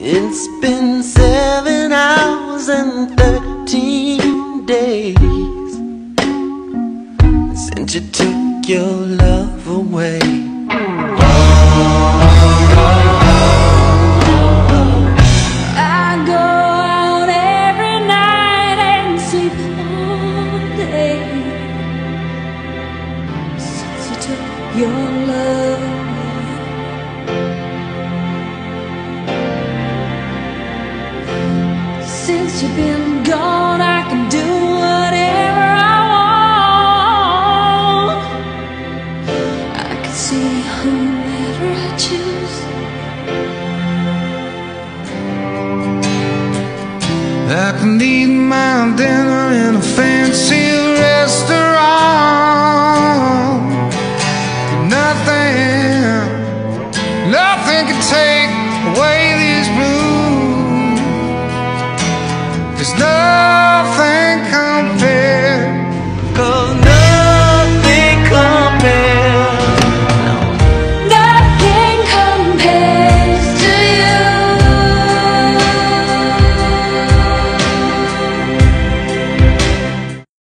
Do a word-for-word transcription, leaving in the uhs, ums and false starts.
It's been seven hours and thirteen days since you took your love away. I go out every night and sleep all day since you took your love away. Since you've been gone, I can do whatever I want. I can see whomever I choose. I can eat my dinner in a fancy restaurant. Nothing, nothing can take away